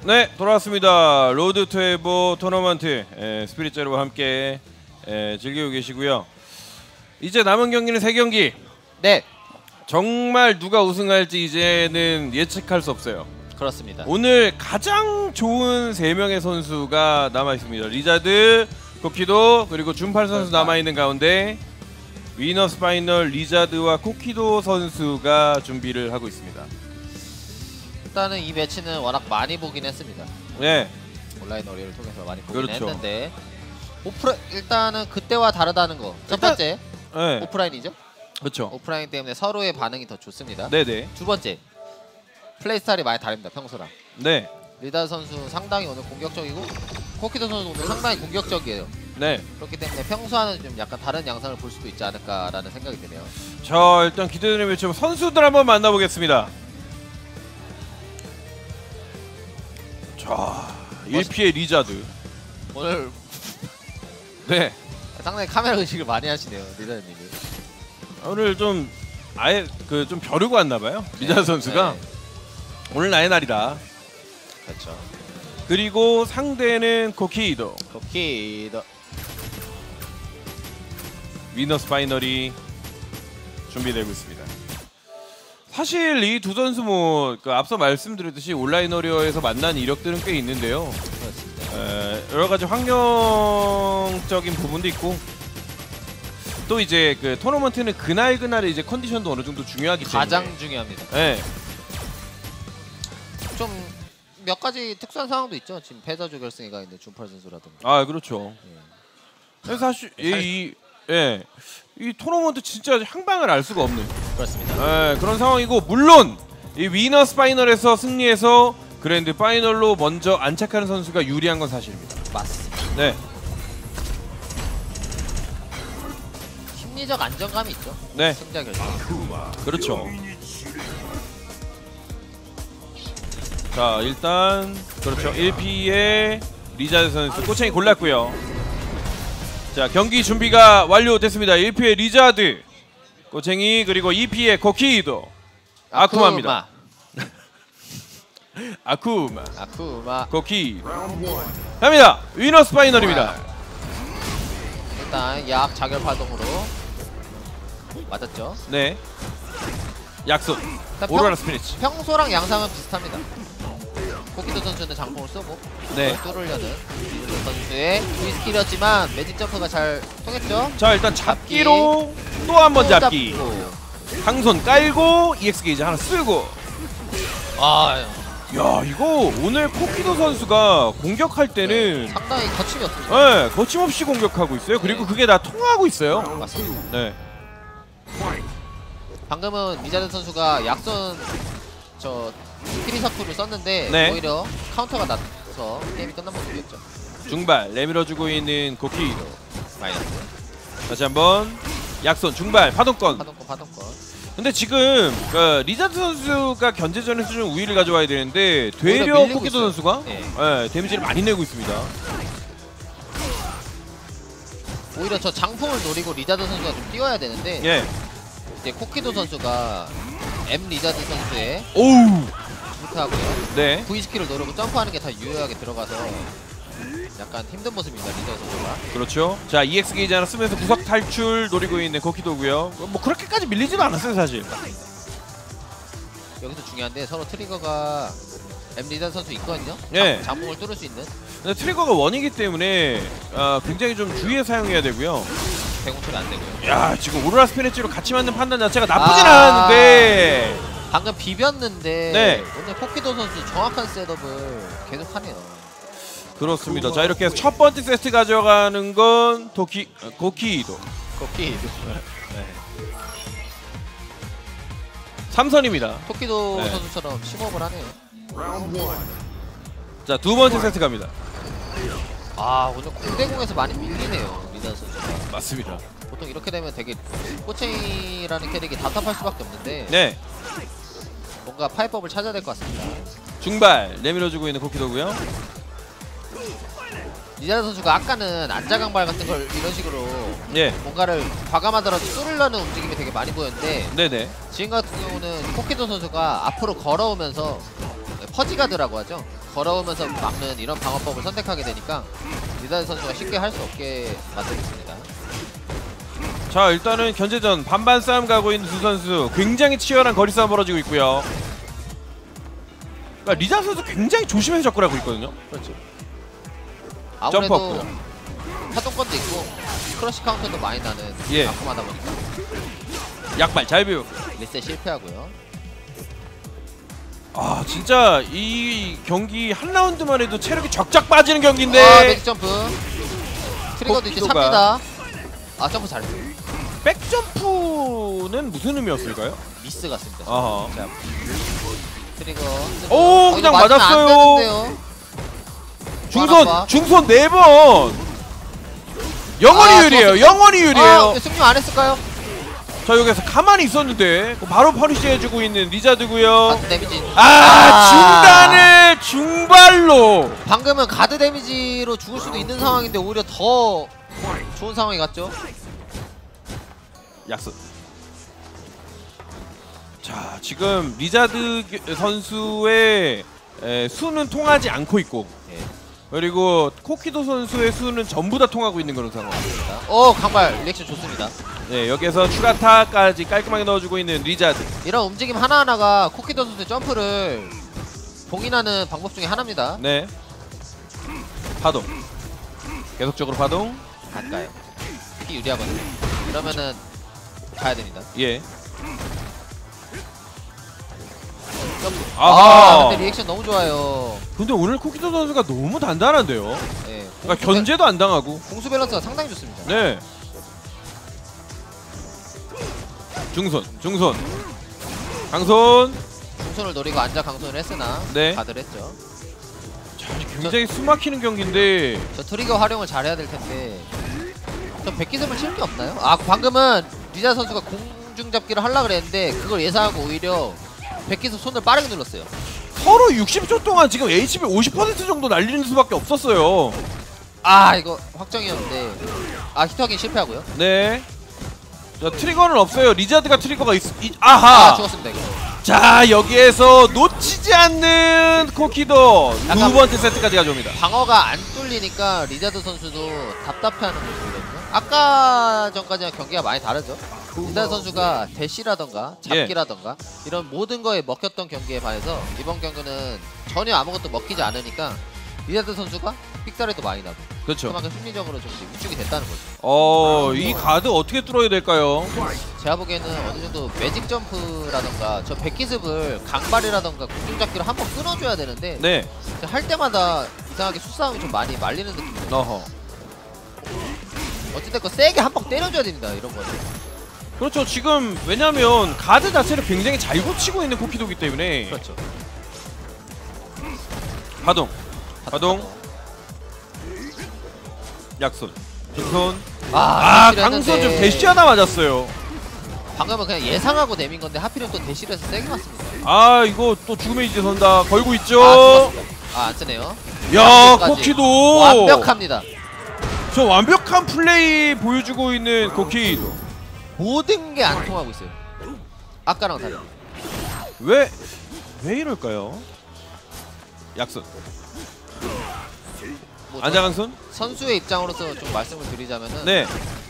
네, 돌아왔습니다. 로드 투 에버 토너먼트 스피릿 제로와 함께 즐기고 계시고요. 이제 남은 경기는 3경기. 네, 정말 누가 우승할지 이제는 예측할 수 없어요. 그렇습니다. 오늘 가장 좋은 3명의 선수가 남아 있습니다. 리자드, 코키도 그리고 준팔 선수 남아 있는 가운데 위너스 파이널 리자드와 코키도 선수가 준비를 하고 있습니다. 일단은 이 매치는 워낙 많이 보긴 했습니다. 네, 온라인 어리를 통해서 많이 보긴 그렇죠. 했는데 일단은 그때와 다르다는 거. 첫 번째, 네, 오프라인이죠. 그렇죠. 오프라인 때문에 서로의 반응이 더 좋습니다. 네네. 두 번째, 플레이 스타일이 많이 다릅니다. 평소랑. 네, 리다 선수 상당히 오늘 공격적이고 코키도 선수 오늘 상당히 공격적이에요. 네. 그렇기 때문에 평소와는 좀 약간 다른 양상을 볼 수도 있지 않을까라는 생각이 드네요. 자, 일단 기대되는 매치 선수들 한번 만나보겠습니다. 자, 1피의 리자드. 오늘 네, 상당히 카메라 의식을 많이 하시네요, 리다님이. 오늘 좀 아예 좀 벼르고 왔나봐요. 리자드 선수가. 네. 오늘 나의 날이다. 그렇죠. 그리고 상대는 코키도. 코키도. 위너스 파이널이 준비되고 있습니다. 사실 이 두 선수 앞서 말씀드렸듯이 온라인 어리어에서 만난 이력들은 꽤 있는데요. 그렇습니다. 여러 가지 환경적인 부분도 있고 또 이제 그 토너먼트는 그날의 이제 컨디션도 어느 정도 중요하기 때문에 가장 중요합니다. 네. 좀 몇 가지 특수한 상황도 있죠. 지금 패자조 결승에 가 있는 준팔 선수라든가. 아, 그렇죠. 그래서 사실 이 토너먼트 진짜 향방을 알 수가 없는 그렇습니다. 그런 상황이고, 물론 이 위너스 파이널에서 승리해서 그랜드 파이널로 먼저 안착하는 선수가 유리한 건 사실입니다. 맞습니다. 네, 심리적 안정감이 있죠. 네, 승자 결승. 그렇죠. 자, 일단 그렇죠. 1피의 리자드 선수 꼬챙이 골랐고요. 자, 경기 준비가 완료됐습니다. 1피의 리자드 꼬챙이, 그리고 2피의 코키도 아쿠마입니다. 아쿠마 코키 갑니다. 위너스 파이널입니다. 일단 약 자결 파동으로 맞았죠. 네, 약속 일단 오로라 스피릿. 평소랑 양상은 비슷합니다. 코키도 선수는 장풍을 쓰고 네. 뚫으려는 리자 선수의 위스킬이었지만 매직 점프가 잘 통했죠. 자, 일단 잡기로 또 한 번 잡기. 잡고. 상손 깔고 EX 게이지 하나 쓰고. 아, 야, 이거 오늘 코키도 선수가 공격할 때는 상당히 거침이 없습니다. 네, 거침없이 공격하고 있어요. 그리고 그게 다 통하고 있어요. 맞습니다. 네, 방금은 리자드 선수가 약선 키리사쿠를 썼는데 네. 오히려 카운터가 나서 게임이 끝난 모습이었죠. 중발 내밀어주고 있는 코키도. 마이너스. 다시 한번 약손 중발 파동권. 파동권. 근데 지금 리자드 선수가 견제전에서 좀 우위를 가져와야 되는데 되려 밀리고 코키도 있어요. 선수가 네. 데미지를 많이 내고 있습니다. 오히려 저 장풍을 노리고 리자드 선수가 좀 뛰어야 되는데 예. 이제 코키도 선수가 M 리자드 선수의 오우. 루트하고요. 네. V스킬을 노리고 점프하는 게 더 유효하게 들어가서 약간 힘든 모습입니다. 리자드 선수가. 그렇죠. 자, EX 게이지 하나 쓰면서 구석 탈출 노리고 있는 코키도고요. 뭐 그렇게까지 밀리지도 않았어요, 사실. 여기서 중요한데 서로 트리거가 M 리자드 선수 있거든요. 예. 장풍을 뚫을 수 있는 근데 트리거가 원이기 때문에 굉장히 좀 주의해 사용해야 되고요. 대공처리 안 되고요. 야, 지금 오로라 스피릿으로 같이 맞는 판단 자체가 나쁘진 않았는데 방금 비볐는데 네. 오늘 코키도 선수 정확한 셋업을 계속하네요. 그렇습니다. 자, 이렇게 해서 첫 번째 세트 가져가는 건 코키도. 코키도. 삼선입니다. 토키도 네. 선수처럼 심호흡을 하네요. 자, 두 번째 세트 갑니다. 아, 오늘 공대공에서 많이 밀리네요, 리자 선수가. 맞습니다. 보통 이렇게 되면 되게 꼬챙이라는 캐릭이 답답할 수밖에 없는데 네, 뭔가 파이법을 찾아야 될 것 같습니다. 중발 내밀어주고 있는 코키도고요. 리자 선수가 아까는 안자강발 같은 걸 이런 식으로 예, 뭔가를 과감하더라도 뚫으려는 움직임이 되게 많이 보였는데 네네. 지금 같은 경우는 코키도 선수가 앞으로 걸어오면서 퍼지가드라고 하죠. 걸어오면서 막는 이런 방어법을 선택하게 되니까 리자드 선수가 쉽게 할 수 없게 만들었습니다. 자, 일단은 견제전 반반 싸움 가고 있는 두 선수 굉장히 치열한 거리 싸움 벌어지고 있고요. 그러니까 리자드 선수 굉장히 조심해서 접근하고 있거든요. 그렇죠. 점프 아무래도 없고요. 파동권도 있고 크러쉬 카운터도 많이 나는 예. 아픔하다 보니까 약발 잘 비우고. 리셋 실패하고요. 아, 진짜 이 경기 한 라운드만 해도 체력이 쫙쫙 빠지는 경기인데. 아, 매직 점프. 트리거도 이제 코키도가. 찹니다. 아, 점프 잘했어요. 백점프는 무슨 의미였을까요? 미스 같습니다. 아하. 자, 트리거. 오, 그냥 이거 맞으면 안 맞았어요. 되는데요. 중손 4번. 영원히 아, 유리해요. 좋았습니다. 영원히 유리해요. 아, 승리 안 했을까요? 자, 여기서 가만히 있었는데 바로 퍼니시 해주고 있는 리자드고요. 가드 데미지. 중단을 중발로. 방금은 가드 데미지로 죽을 수도 있는 상황인데 오히려 더 좋은 상황이 갔죠. 약속. 자, 지금 리자드 선수의 수는 통하지 않고 있고, 예. 그리고 코키도 선수의 수는 전부 다 통하고 있는 그런 상황입니다. 강발 리액션 좋습니다. 네, 여기서 추가타까지 깔끔하게 넣어주고 있는 리자드. 이런 움직임 하나하나가 코키도 선수의 점프를 봉인하는 방법 중에 하나입니다. 네. 파동. 계속적으로 파동. 갈까요? 특히 유리하거든요. 이러면은 가야 됩니다. 예. 점프. 아하. 근데 리액션 너무 좋아요. 근데 오늘 코키도 선수가 너무 단단한데요. 네. 그러니까 견제도 안 당하고. 공수 밸런스가 상당히 좋습니다. 네. 중손. 강손. 중손을 노리고 앉아 강손을 했으나 네. 가드를 했죠. 자, 굉장히 숨막히는 경기인데. 저 트리거 활용을 잘해야 될 텐데. 저 백기습을 칠 게 없나요? 아, 방금은 리자 선수가 공중잡기를 하려고 그랬는데 그걸 예상하고 오히려 백기습 손을 빠르게 눌렀어요. 서로 60초 동안 지금 HP 50% 정도 날리는 수밖에 없었어요. 아, 이거 확정이었는데. 아, 히트하긴 실패하고요. 네. 자, 트리거는 없어요. 리자드가 트리거가 아하. 아, 죽었습니다 이거. 자, 여기에서 놓치지 않는 코키도 두 약간 번째 세트까지 가져옵니다. 방어가 안 뚫리니까 리자드 선수도 답답해하는 모습이거든요. 아까 전까지랑 경기가 많이 다르죠. 리자드 선수가 대시라던가 잡기라던가 이런 모든 거에 먹혔던 경기에 반해서 이번 경기는 전혀 아무것도 먹히지 않으니까 리자드 선수가 픽살에도 많이 나고 그렇죠. 그만큼 심리적으로 좀 위축이 됐다는 거죠. 이 가드 어떻게 뚫어야 될까요? 제가 보기에는 어느 정도 매직 점프라던가 저 백기습을 강발이라던가 공중잡기로 한번 끊어줘야 되는데 네. 할 때마다 이상하게 수싸움이 좀 많이 말리는 느낌이에요. 어허. 어찌됐건 세게 한 방 때려줘야 됩니다 이런 거는. 그렇죠. 지금 왜냐면 가드 자체를 굉장히 잘 고치고 있는 코키도기 때문에. 그렇죠. 파동. 약손. 중손. 강손 좀 대시 하나 맞았어요. 방금은 그냥 예상하고 내민 건데 하필이면 또 대시를 해서 세게 맞습니다. 이거 또 죽음의 이제 선다. 걸고 있죠. 죽었습니다. 안 쓰네요. 야, 코키도 완벽합니다. 저 완벽한 플레이 보여주고 있는 코키도. 모든 게 안 통하고 있어요. 아까랑 다르게. 왜 이럴까요? 약손. 뭐 안장강손? 선수의 입장으로서 좀 말씀을 드리자면은 네.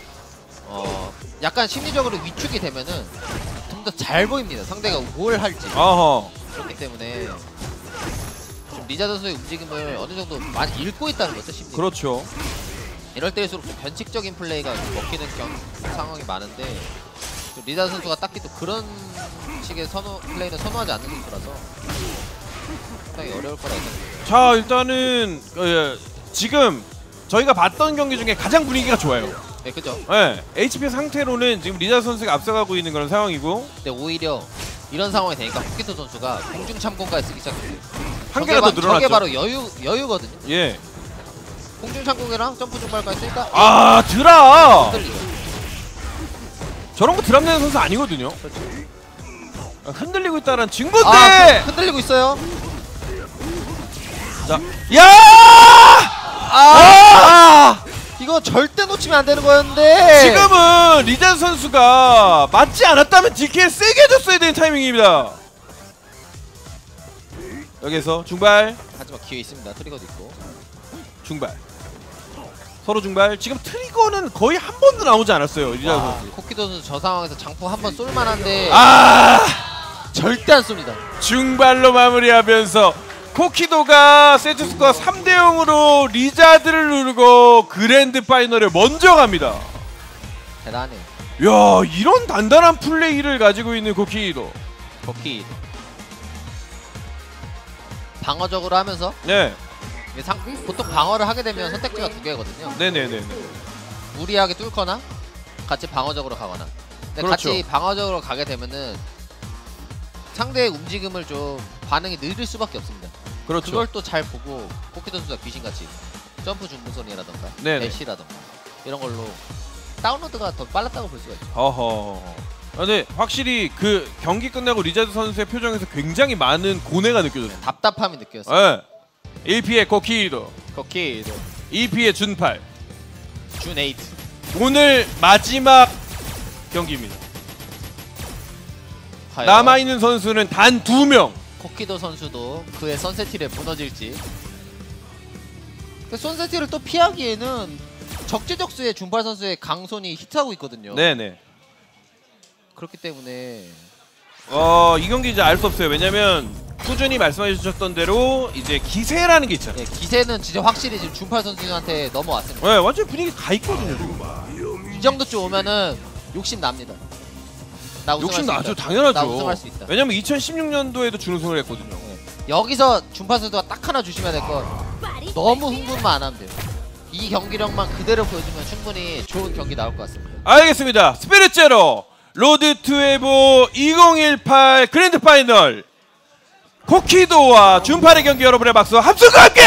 약간 심리적으로 위축이 되면은 좀 더 잘 보입니다. 상대가 뭘 할지. 어허. 그렇기 때문에 좀 리자 선수의 움직임을 어느 정도 많이 읽고 있다는 거죠, 심리. 그렇죠. 이럴 때일수록 좀 변칙적인 플레이가 좀 먹히는 상황이 많은데 좀 리자 선수가 딱히 또 그런 식의 플레이는 선호하지 않는 선수라서 상당히 어려울 거라 생각합니다. 자, 일단은 지금 저희가 봤던 경기 중에 가장 분위기가 좋아요. 네, 그죠. 네, HP 상태로는 지금 리자 선수가 앞서가고 있는 그런 상황이고. 근데 오히려 이런 상황이 되니까 코키토 선수가 공중 참공까지 쓰기 시작했어요. 한계가 더 늘어났죠. 저게 바로 여유거든요. 예. 공중 참공이랑 점프 중발까지 쓰니까 드랍! 흔들리죠. 저런 거 드랍 내는 선수 아니거든요. 그렇죠. 흔들리고 있다는 증거인데! 흔들리고 있어요. 자, 야! 이거 절대 놓치면 안 되는 거였는데 지금은 리자 선수가 맞지 않았다면 DK 세게 해줬어야 되는 타이밍입니다. 여기서 중발 하지만 기회 있습니다. 트리거도 있고. 중발 서로 중발. 지금 트리거는 거의 한 번도 나오지 않았어요 리자드 와, 선수. 코키도 선수 저 상황에서 장풍 한 번 쏠만한데 아 절대 안 쏩니다. 중발로 마무리하면서 코키도가 세트 스코어 3대 0으로 리자드를 누르고 그랜드 파이널에 먼저 갑니다. 대단해. 야 이런 단단한 플레이를 가지고 있는 코키도. 코키 방어적으로 하면서 네. 보통 방어를 하게 되면 선택지가 두 개거든요. 네네네. 무리하게 뚫거나 같이 방어적으로 가거나. 근데 그렇죠. 같이 방어적으로 가게 되면은 상대의 움직임을 좀 반응이 느릴 수밖에 없습니다. 그렇죠. 그걸 또 잘 보고 코키도 선수가 귀신같이 점프 중부선이라던가 네네. 대시라던가 이런 걸로 다운로드가 더 빨랐다고 볼 수가 있죠. 어허. 근데 확실히 그 경기 끝나고 리자드 선수의 표정에서 굉장히 많은 고뇌가 느껴졌어요. 답답함이 느껴졌어요. 네. 1피의 코키도, 코키도 2피의 준팔. 준 에이트. 오늘 마지막 경기입니다. 과연 남아있는 선수는 단 2명. 코키도 선수도 그의 선세티를 무너질지. 선세티를 또 피하기에는 적재적소에 준팔 선수의 강손이 히트하고 있거든요. 네네. 그렇기 때문에 이 경기 이제 알 수 없어요. 왜냐면 꾸준히 말씀해 주셨던 대로 이제 기세라는 게 있잖아요. 네, 기세는 진짜 확실히 지금 준팔 선수한테 넘어왔습니다. 네, 완전 분위기 가 있거든요. 지금. 이 정도쯤 오면은 욕심 납니다. 나 우승할 욕심 수 나죠. 있다. 당연하죠. 나 우승할 수 있다. 왜냐면 2016년도에도 준우승을 했거든요. 네. 여기서 준팔 선수가 딱 하나 조심해야 될 건 너무 흥분만 안 하면 돼요. 이 경기력만 그대로 보여주면 충분히 좋은 경기 나올 것 같습니다. 알겠습니다. 스피릿 제로 로드 투 에보 2018 그랜드 파이널 코키도와 준팔의 경기 여러분의 박수 함성과 함께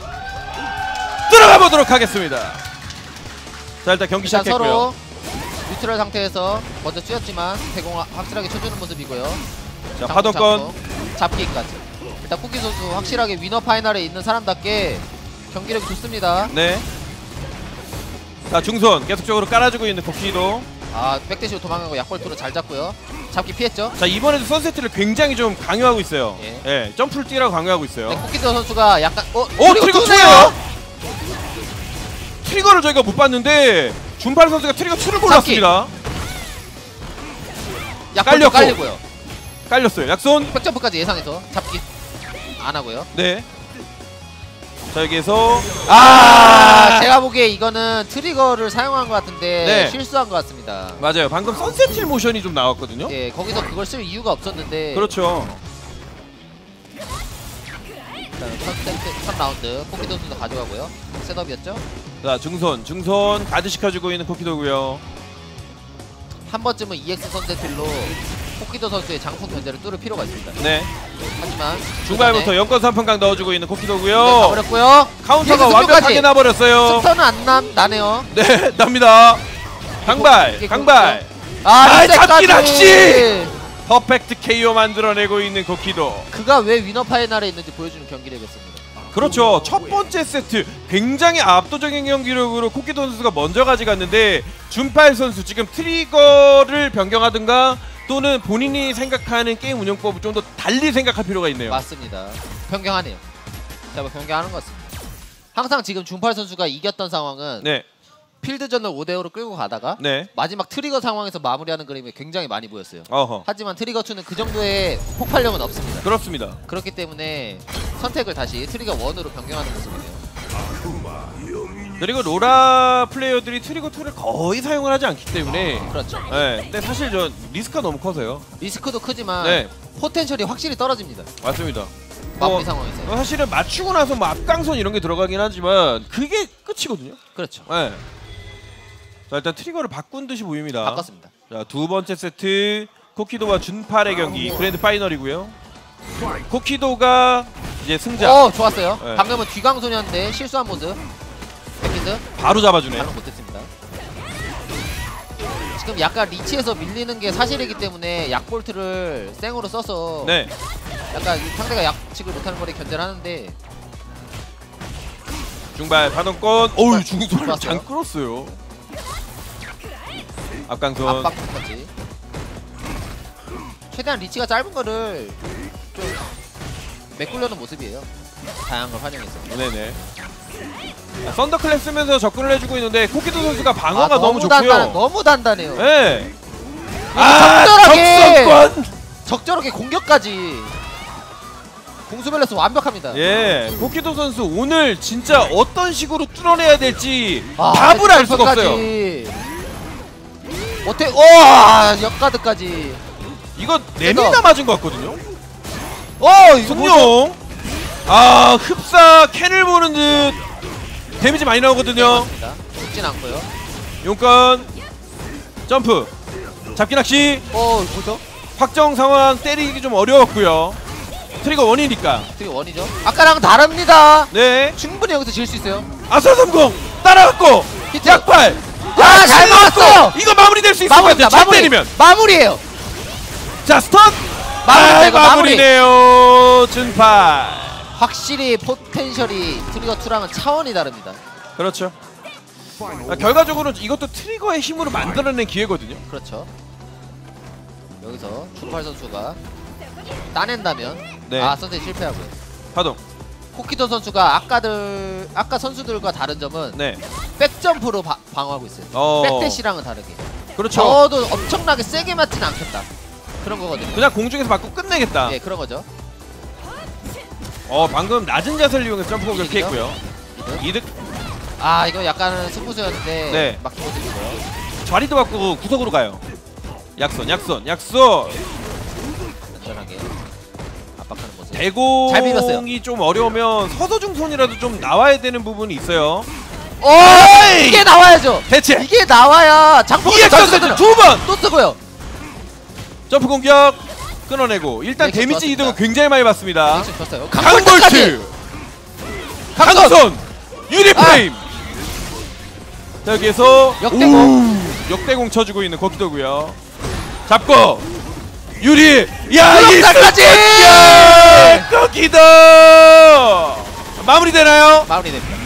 들어가 보도록 하겠습니다. 자 일단 경기 일단 시작했고요. 서로 뉴트럴 상태에서 먼저 쥐었지만 대공 확실하게 쳐주는 모습이고요. 자 파동권 잡기까지. 일단 코키 선수 확실하게 위너 파이널에 있는 사람답게 경기력이 좋습니다. 네. 자 중손 계속적으로 깔아주고 있는 코키도. 아 백대시로 도망가고 약볼트로 잘 잡고요. 잡기 피했죠. 자 이번에도 선세트를 굉장히 좀 강요하고 있어요. 예. 예, 점프를 뛰라고 강요하고 있어요. 네, 코키도 선수가 약간 트리거 투예요? 트리거를 저희가 못 봤는데 준팔 선수가 트리거 2를 골랐습니다. 약볼트 깔리고요. 깔렸어요. 약손. 백점프까지 예상해서 잡기 안 하고요. 네. 자 여기에서 제가 보기에 이거는 트리거를 사용한 것 같은데 네. 실수한 것 같습니다. 맞아요. 방금 선셋 모션이 좀 나왔거든요. 예, 거기서 그걸 쓸 이유가 없었는데. 그렇죠. 첫 라운드 코키도 선수 가져가고요. 셋업이었죠. 자 중손 가드 시켜주고 있는 코키도고요. 한 번쯤은 EX 선제틀로 코키도 선수의 장풍 견제를 뚫을 필요가 있습니다. 네. 하지만 중발부터 연권 3분강 넣어주고 있는 코키도고요. 가버렸고요. 카운터가 EX 완벽하게 승부까지. 나버렸어요. 스턴은 안 나네요. 네, 납니다. 강발. 잡기 낚시! 퍼펙트 KO 만들어내고 있는 코키도. 그가 왜 위너 파이널에 있는지 보여주는 경기력이었습니다. 그렇죠. 첫 번째 세트 굉장히 압도적인 경기력으로 코키도 선수가 먼저 가져갔는데 준팔 선수 지금 트리거를 변경하든가 또는 본인이 생각하는 게임 운영법을 좀 더 달리 생각할 필요가 있네요. 맞습니다. 변경하네요. 자, 변경하는 것 같습니다. 항상 지금 준팔 선수가 이겼던 상황은 네. 필드전을 5대5로 끌고 가다가 네. 마지막 트리거 상황에서 마무리하는 그림이 굉장히 많이 보였어요. 어허. 하지만 트리거2는 그 정도의 폭발력은 없습니다. 그렇습니다. 그렇기 때문에 선택을 다시 트리거 1으로 변경하는 모습이네요. 그리고 로라 플레이어들이 트리거 2를 거의 사용을 하지 않기 때문에 그렇죠. 네. 근데 사실 저 리스크가 너무 커서요. 리스크도 크지만 네. 포텐셜이 확실히 떨어집니다. 맞습니다. 마무리 상황에서. 사실은 맞추고 나서 뭐 앞강선 이런 게 들어가긴 하지만 그게 끝이거든요. 그렇죠. 네. 자 일단 트리거를 바꾼 듯이 보입니다. 바꿨습니다. 자 두 번째 세트 코키도와 준팔의 경기 그랜드 파이널이고요. 코키도가 이제 승자. 좋았어요. 네. 방금은 뒤강소년인데 실수한 모습. 백키드 바로 잡아주네요. 반응 못했습니다. 지금 약간 리치에서 밀리는 게 사실이기 때문에 약볼트를 생으로 써서 네. 약간 상대가 약측을 못하는 거를 견제를 하는데 중발 반동권. 어우 중손을 좋았어요. 잘 끌었어요. 앞강선. 압박까지. 최대한 리치가 짧은 거를 좀 메꾸려는 모습이에요. 다양한 걸 활용해서. 네네. 썬더클랩 쓰면서 접근을 해주고 있는데 코키도 선수가 방어가 너무 좋고요. 너무 단단해요. 네. 적절하게 적성권. 적절하게 공격까지. 공수 밸런스 완벽합니다. 예, 코키도 선수 오늘 진짜 어떤 식으로 뚫어내야 될지 답을 알 수가 없어요. 어떻게? 와, 역가드까지. 이거 내밀다 맞은 것 같거든요. 이거 승용. 아, 흡사 캔을 보는 듯 데미지 많이 나오거든요. 죽진 않고요. 용건 점프 잡기 낚시. 뭐죠? 확정 상황 때리기 좀 어려웠고요. 트리거 원이니까. 트리거 원이죠. 아까랑 다릅니다. 네. 충분히 여기서 질 수 있어요. 아사 성공 따라갔고 히트. 약발. 잘 막았어요. 이거 마무리될 수 있을 것 같아요. 잘 때리면 마무리예요. 자 스턴. 마무리네요. 준팔. 확실히 포텐셜이 트리거 2랑은 차원이 다릅니다. 그렇죠. 결과적으로 이것도 트리거의 힘으로 만들어낸 기회거든요. 그렇죠. 여기서 준팔 선수가 따낸다면 네. 선택 실패하고요. 파동. 코키도 선수가 아까 선수들과 다른 점은 네. 백점프로 방어하고 있어요. 백대시랑은 다르게. 그렇죠. 저도 엄청나게 세게 맞진 않겠다. 그런 거거든요. 그냥 공중에서 맞고 끝내겠다. 예, 그런 거죠. 방금 낮은 자세를 이용해서 점프 공격을 피했고요. 이득. 이거 약간은 승부수였는데 네. 막힌 모습이고요. 자리도 바꾸고 구석으로 가요. 약손. 안전하게 압박하는 모습. 잘 비볐어요. 대공이 좀 어려우면 서서중손이라도 좀 나와야 되는 부분이 있어요. 이게 나와야죠. 대체. 이게 나와야 장풍을 두 번 또 쓰고요. 점프 공격 끊어내고 일단 네, 데미지 좋았습니다. 이득을 굉장히 많이 받습니다. 강볼트. 강선 유리 프레임. 자, 여기에서 역대공 쳐주고 있는 코키도고요. 잡고 유리. 블록까지. 코키도 마무리 되나요? 마무리됩니다.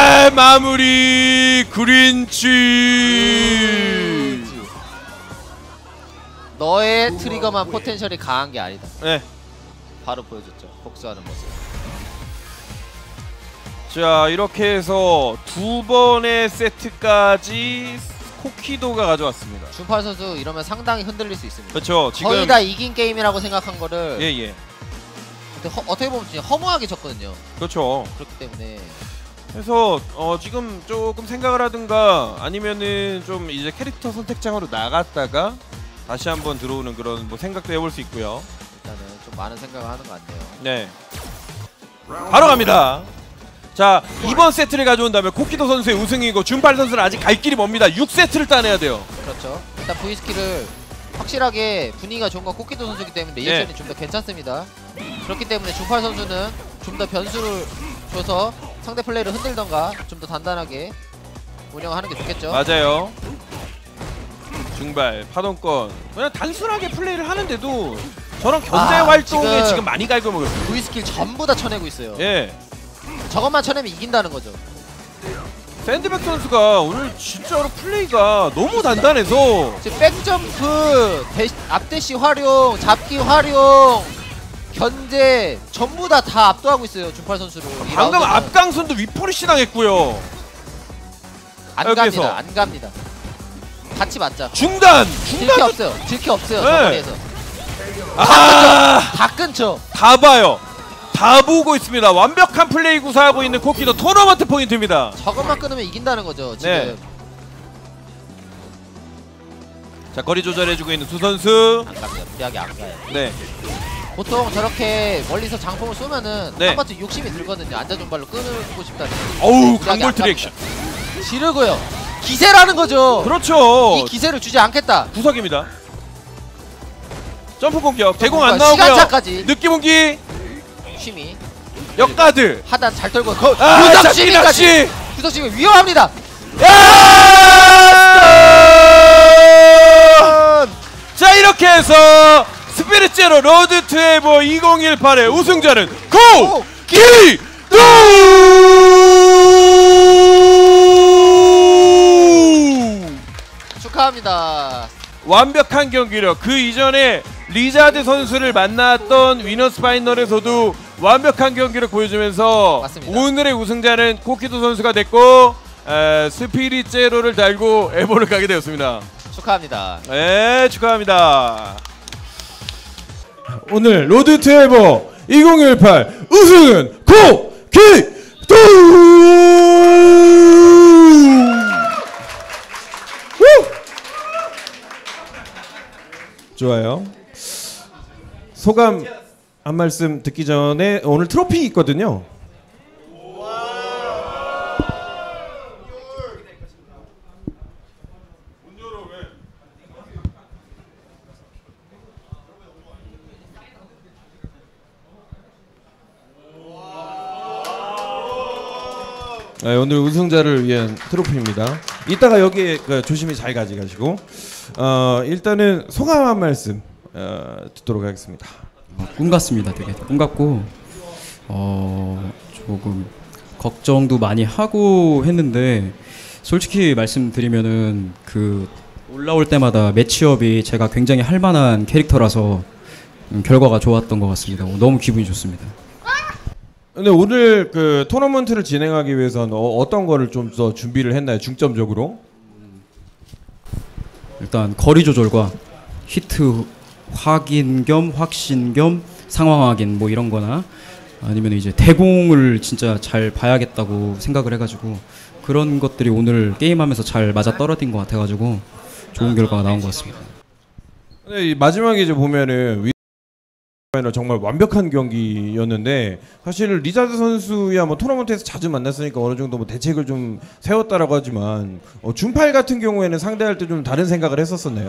마무리 그린치. 너의 트리거만 포텐셜이 강한 게 아니다. 네. 바로 보여줬죠. 복수하는 모습. 자, 이렇게 해서 두 번의 세트까지 코키도가 가져왔습니다. 준팔 선수 이러면 상당히 흔들릴 수 있습니다. 그렇죠. 지금 거의 다 이긴 게임이라고 생각한 거를 예. 근데 어떻게 보면 진짜 허무하게 졌거든요. 그렇죠. 그렇기 때문에 그래서 지금 조금 생각을 하든가 아니면은 좀 이제 캐릭터 선택장으로 나갔다가 다시 한번 들어오는 그런 뭐 생각도 해볼 수 있고요. 일단은 좀 많은 생각을 하는 것 같네요. 네. 바로 갑니다. 자, 이번 세트를 가져온다면 코키도 선수의 우승이고 준팔 선수는 아직 갈 길이 멉니다. 6세트를 따내야 돼요. 그렇죠. 일단 V스킬을 확실하게 분위기가 좋은 건 코키도 선수이기 때문에 리액션이 좀 더 괜찮습니다. 그렇기 때문에 준팔 선수는 좀 더 변수를 줘서 상대 플레이를 흔들던가 좀 더 단단하게 운영하는 게 좋겠죠. 맞아요. 중발, 파동권 그냥 단순하게 플레이를 하는데도 저런 견제 활동에 지금 많이 갈겨먹었어요. V스킬 전부 다 쳐내고 있어요. 예. 저것만 쳐내면 이긴다는 거죠. 샌드백 선수가 오늘 진짜로 플레이가 너무 단단해서 지금 백점프, 앞대시 활용, 잡기 활용, 견제 전부 다 압도하고 있어요. 준팔 선수를. 방금 앞강선도 위포리시 당했고요. 안 여기에서. 갑니다. 안 갑니다. 같이 맞자. 중단! 질게 없어요. 질게 없어요. 네. 저 거리에서. 다 끊죠. 다 봐요. 다 보고 있습니다. 완벽한 플레이 구사하고 있는 코키도 토너먼트 포인트입니다. 저것만 끊으면 이긴다는 거죠. 지금. 네. 자, 거리 조절해주고 있는 두 선수. 안 갑니다. 무리하게 안 가요. 네. 보통 저렇게 멀리서 장풍을 쏘면은 네. 한 번쯤 욕심이 들거든요. 앉아준발로 끊고 싶다는. 어우, 강볼트 리액션. 지르고요. 기세라는 거죠. 그렇죠. 이 기세를 주지 않겠다. 구석입니다. 점프 공격. 대공 안 나오고요. 시간차까지. 느낌 공기. 취미. 역가드. 하단 잘 떨고. 잡기 낚시. 구석심이 위험합니다. 자, 이렇게 해서 스피릿 제로 로드 투 에버 2018의 우승자는 코키도! 축하합니다. 완벽한 경기력. 그 이전에 리자드 선수를 만났던 위너스 파이널에서도 완벽한 경기를 보여주면서 맞습니다. 오늘의 우승자는 코키도 선수가 됐고 스피릿 제로를 달고 에보를 가게 되었습니다. 축하합니다. 네, 축하합니다. 오늘 로드 투 에버 2018 우승은 코키도! 좋아요. 소감 한 말씀 듣기 전에 오늘 트로피 있거든요. 네, 오늘 우승자를 위한 트로피입니다. 이따가 여기에 조심히 잘 가져가시고 일단은 소감 한 말씀 듣도록 하겠습니다. 꿈 같습니다. 되게 꿈 같고 조금 걱정도 많이 하고 했는데 솔직히 말씀드리면은 그 올라올 때마다 매치업이 제가 굉장히 할 만한 캐릭터라서 결과가 좋았던 것 같습니다. 너무 기분이 좋습니다. 근데 오늘 그 토너먼트를 진행하기 위해서는 어떤 거를 좀 더 준비를 했나요? 중점적으로? 일단 거리 조절과 히트 확인 겸 확신 겸 상황 확인 뭐 이런 거나 아니면 이제 대공을 진짜 잘 봐야겠다고 생각을 해가지고 그런 것들이 오늘 게임하면서 잘 맞아 떨어진 것 같아가지고 좋은 결과가 나온 것 같습니다. 근데 이 마지막에 이제 보면은 정말 완벽한 경기였는데 사실 리자드 선수야 뭐 토너먼트에서 자주 만났으니까 어느 정도 뭐 대책을 좀 세웠다라고 하지만 준팔 같은 경우에는 상대할 때 좀 다른 생각을 했었었나요?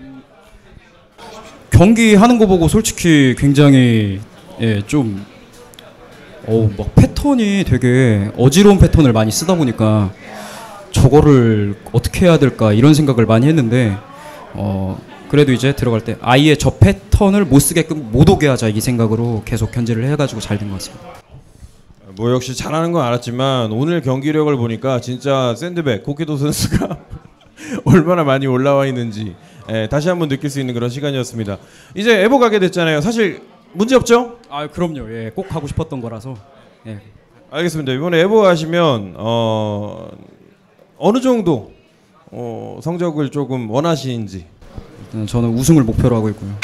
경기 하는 거 보고 솔직히 굉장히 좀 막 패턴이 되게 어지러운 패턴을 많이 쓰다 보니까 저거를 어떻게 해야 될까 이런 생각을 많이 했는데 그래도 이제 들어갈 때 아예 저 패턴을 못 쓰게끔 못 오게 하자 이 생각으로 계속 견제를 해가지고 잘 된 것 같습니다. 뭐 역시 잘하는 건 알았지만 오늘 경기력을 보니까 진짜 샌드백 코키도 선수가 얼마나 많이 올라와 있는지 다시 한번 느낄 수 있는 그런 시간이었습니다. 이제 에보 가게 됐잖아요. 사실 문제 없죠? 아 그럼요. 예, 꼭 하고 싶었던 거라서. 예. 알겠습니다. 이번에 에보 가시면 어느 정도 성적을 조금 원하시는지. 저는 우승을 목표로 하고 있고요.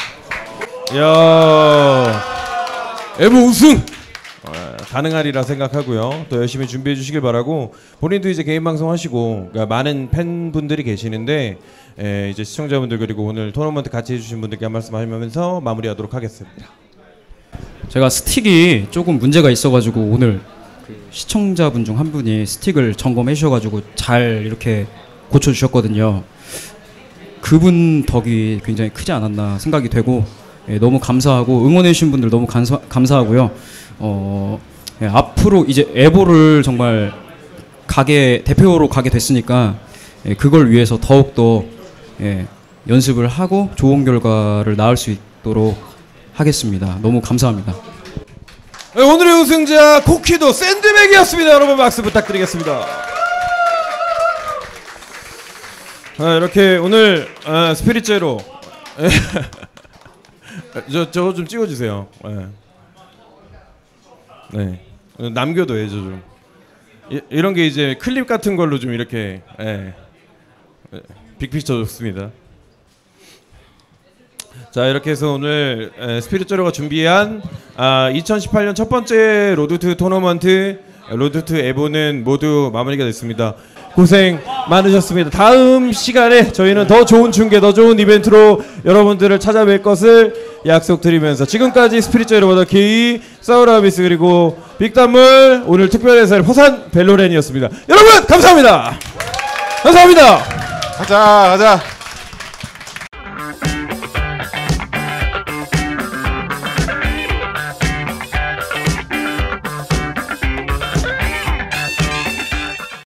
이야, 에보 우승 가능하리라 생각하고요. 또 열심히 준비해 주시길 바라고 본인도 이제 개인 방송 하시고 그러니까 많은 팬분들이 계시는데 이제 시청자분들 그리고 오늘 토너먼트 같이 해주신 분들께 한 말씀 하면서 마무리하도록 하겠습니다. 제가 스틱이 조금 문제가 있어가지고 오늘 그 시청자분 중 한 분이 스틱을 점검해 주셔가지고 잘 이렇게 고쳐주셨거든요. 그분 덕이 굉장히 크지 않았나 생각이 되고 너무 감사하고 응원해 주신 분들 너무 감사하고요. 앞으로 이제 에보를 정말 대표로 가게 됐으니까 그걸 위해서 더욱더 연습을 하고 좋은 결과를 낳을 수 있도록 하겠습니다. 너무 감사합니다. 오늘의 우승자 코키도 샌드백이었습니다. 여러분 박수 부탁드리겠습니다. 이렇게 오늘 스피릿 제로 저거 좀 찍어주세요. 네, 남겨둬야죠 좀. 이런 게 이제 클립 같은 걸로 좀 이렇게 빅피처 좋습니다. 자, 이렇게 해서 오늘 스피릿 제로가 준비한 2018년 첫 번째 로드2 토너먼트 로드2 에보는 모두 마무리가 됐습니다. 고생 많으셨습니다. 다음 시간에 저희는 더 좋은 중계, 더 좋은 이벤트로 여러분들을 찾아뵐 것을 약속드리면서 지금까지 스피릿 제로 더키 사우라비스 그리고 빅단물 오늘 특별 해설 호산 벨로렌이었습니다. 여러분 감사합니다. 감사합니다. 가자.